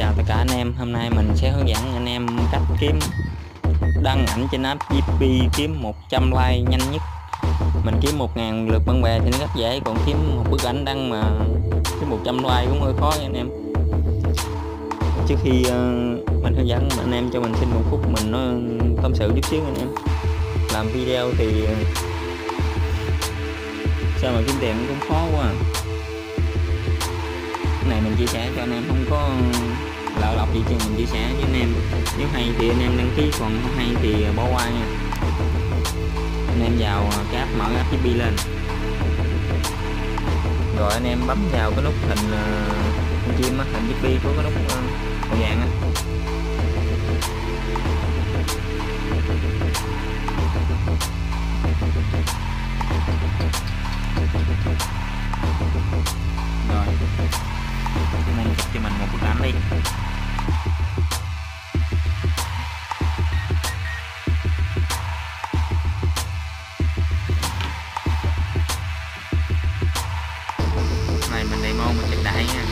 Chào tất cả anh em, hôm nay mình sẽ hướng dẫn anh em cách đăng ảnh trên app GP kiếm 100 like nhanh nhất. Mình kiếm 1000 lượt bạn bè thì nó rất dễ, còn kiếm một bức ảnh đăng mà kiếm 100 like cũng hơi khó nha anh em. Trước khi mình hướng dẫn anh em, cho mình xin một phút mình nói tâm sự chút xíu anh em. Làm video thì sao mà kiếm tiền cũng khó quá. Cái này mình chia sẻ cho anh em, không có lạo lọc gì chứ, mình chia sẻ với anh em. Nếu hay thì anh em đăng ký, còn không hay thì bỏ qua nha. Anh em vào cái app, mở app GP lên, rồi anh em bấm vào cái nút hình chim á, hình GP có cái nút màu vàng á. Rồi anh em chụp cho mình một bức ảnh đi. Này mình demo mình chụp đại nha.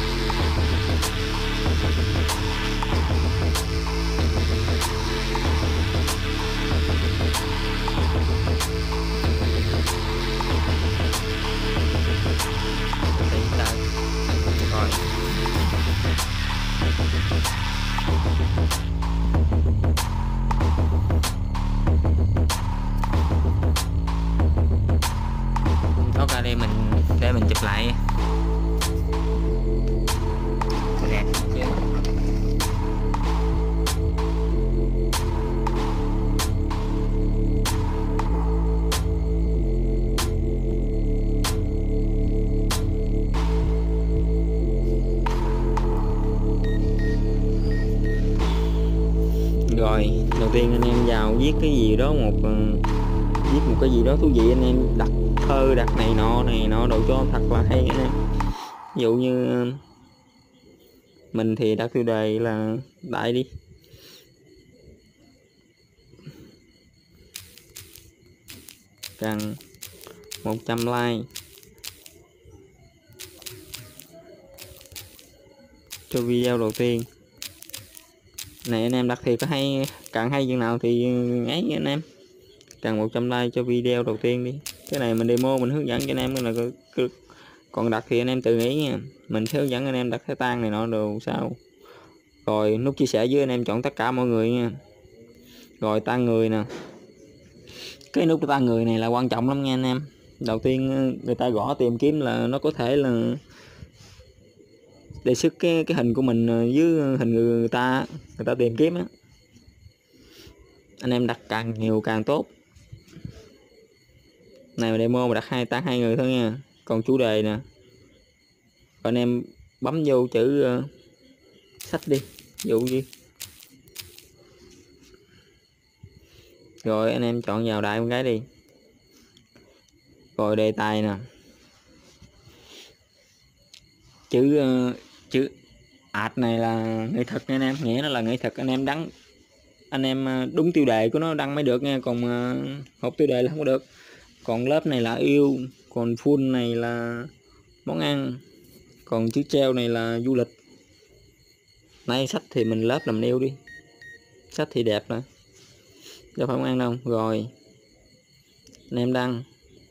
Rồi thoát ra đây, để mình chụp lại đẹp chứ. Rồi đầu tiên anh em vào viết cái gì đó, viết một cái gì đó thú vị, anh em đặt thơ, đặt này nọ đồ cho thật là hay anh em. Ví dụ như mình thì đặt tiêu đề là đại đi, cần 100 like cho video đầu tiên. Này anh em đặt thì có hay, càng hay chừng nào thì ấy anh em, cần 100 like cho video đầu tiên đi. Cái này mình demo mình hướng dẫn cho anh em là còn đặt thì anh em tự nghĩ nha. Mình sẽ hướng dẫn anh em đặt cái tan này nọ đồ sao. Rồi nút chia sẻ dưới anh em chọn tất cả mọi người nha. Rồi tăng người nè, cái nút tăng người này là quan trọng lắm nha anh em. Đầu tiên người ta gõ tìm kiếm là nó có thể là đề xuất cái hình của mình với hình người ta tìm kiếm á. Anh em đặt càng nhiều càng tốt. Này mà demo mà đặt tăng hai người thôi nha. Còn chủ đề nè, rồi anh em bấm vô chữ sách đi, dụ gì. Rồi anh em chọn vào đại con gái đi. Rồi đề tài nè, chữ art này là nghệ thuật nha anh em, nghĩa nó là nghệ thuật. Anh em đăng, anh em đúng tiêu đề của nó đăng mới được nha, còn hộp tiêu đề là không có được. Còn lớp này là yêu, còn full này là món ăn, còn chữ treo này là du lịch. Nay sách thì mình lớp làm yêu đi, sách thì đẹp rồi, đâu phải món ăn đâu. Rồi anh em đăng,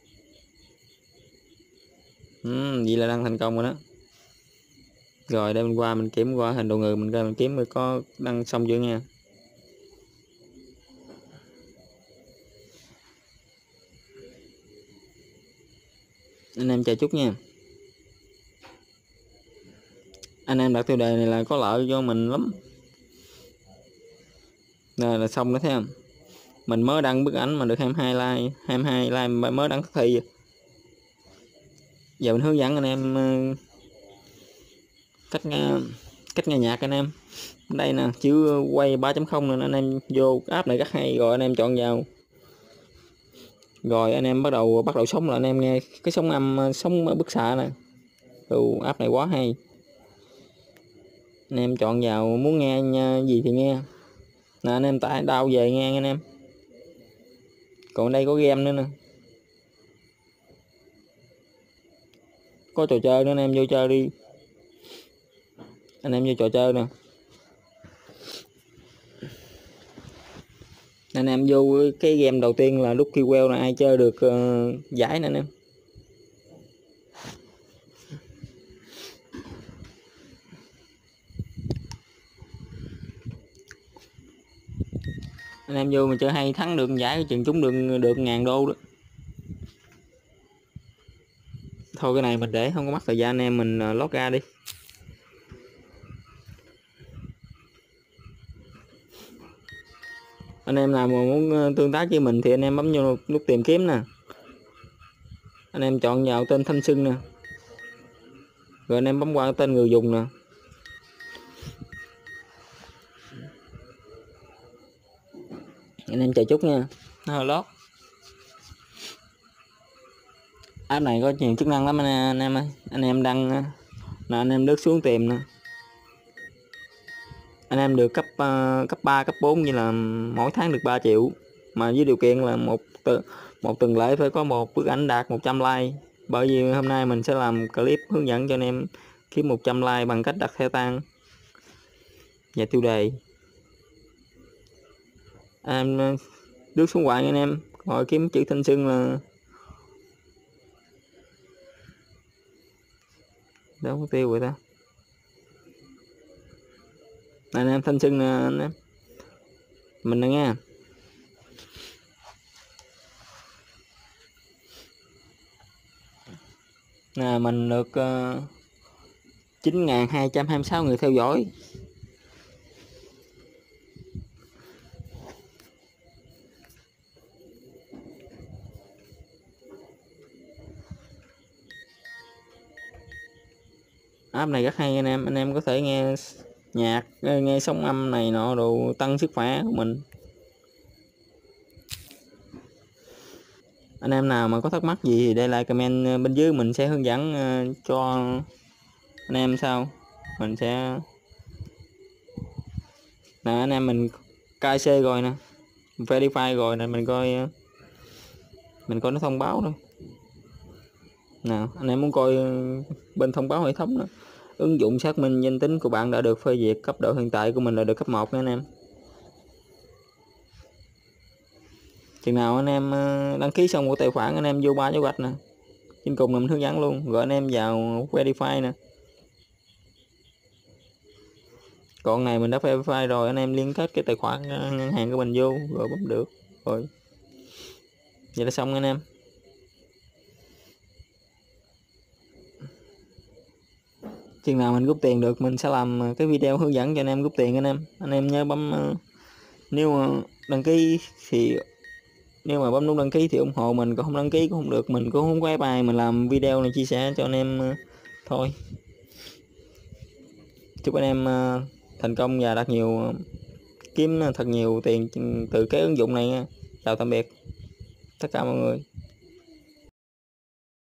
vậy là đăng thành công rồi đó. Rồi đây mình qua mình kiểm qua hình đồ người, mình ra mình kiếm mới có đăng xong chưa nha. Anh em chờ chút nha. Anh em đặt tiêu đề này là có lợi cho mình lắm. Rồi là xong đó thấy không? Mình mới đăng bức ảnh mà được 22 like mới đăng thì. Giờ mình hướng dẫn anh em cách nghe nhạc anh em. Đây nè, chữ quay 3.0 nên anh em vô app này rất hay. Rồi anh em chọn vào. Rồi anh em bắt đầu sống là anh em nghe cái sóng âm, sóng bức xạ nè. App này quá hay. Anh em chọn vào muốn nghe gì thì nghe. Nè anh em tải đao về nghe anh em. Còn đây có game nữa nè, có trò chơi nữa, anh em vô chơi đi. Anh em vô trò chơi nè, Anh em vô cái game đầu tiên là Lucky Well là ai chơi được giải nè anh em. Anh em vô mà chơi hay thắng được giải chừng trúng được 1000 đô đó. Thôi cái này mình để không có mất thời gian, anh em mình lót ra đi. Anh em nào mà muốn tương tác với mình thì anh em bấm vô nút tìm kiếm nè, anh em chọn vào tên Thanh Xuân nè, rồi anh em bấm qua tên người dùng nè. Anh em chờ chút nha, nó hơi lót. App này có nhiều chức năng lắm anh em ơi. Anh em đăng là anh em lướt xuống tìm nè, anh em được cấp 3 cấp 4 như là mỗi tháng được 3 triệu, mà với điều kiện là một tuần lễ phải có một bức ảnh đạt 100 like. Bởi vì hôm nay mình sẽ làm clip hướng dẫn cho anh em kiếm 100 like bằng cách đặt theo tăng và tiêu đề. Anh em lướt xuống hoài anh em, rồi kiếm chữ Thanh Xuân là đâu có tiêu rồi ta. Anh em Thanh Xuân nè anh em mình nè nha. Nè mình được 9.226 người theo dõi. App này rất hay anh em có thể nghe nhạc, nghe sóng âm này nọ đồ tăng sức khỏe của mình. Anh em nào mà có thắc mắc gì thì để lại comment bên dưới, mình sẽ hướng dẫn cho anh em sau. Mình sẽ nè anh em mình KC rồi nè, verify rồi nè, mình coi nó thông báo thôi. Nào anh em muốn coi bên thông báo hệ thống đó, ứng dụng xác minh danh tính của bạn đã được phê duyệt, cấp độ hiện tại của mình là được cấp 1 nha anh em. Chừng nào anh em đăng ký xong của tài khoản, anh em vô 3 dấu gạch nè, trên cùng là mình hướng dẫn luôn, rồi anh em vào verify nè. Còn này mình đã verify rồi, anh em liên kết cái tài khoản ngân hàng của mình vô rồi bấm được rồi, vậy là xong anh em. Chừng nào mình rút tiền được mình sẽ làm cái video hướng dẫn cho anh em rút tiền anh em nhớ bấm nếu mà đăng ký thì nếu mà bấm nút đăng ký thì ủng hộ mình, còn không đăng ký cũng không được, mình cũng không có ép ai, mình làm video này chia sẻ cho anh em thôi. Chúc anh em thành công và đạt nhiều, kiếm thật nhiều tiền từ cái ứng dụng này nha. Chào tạm biệt tất cả mọi người.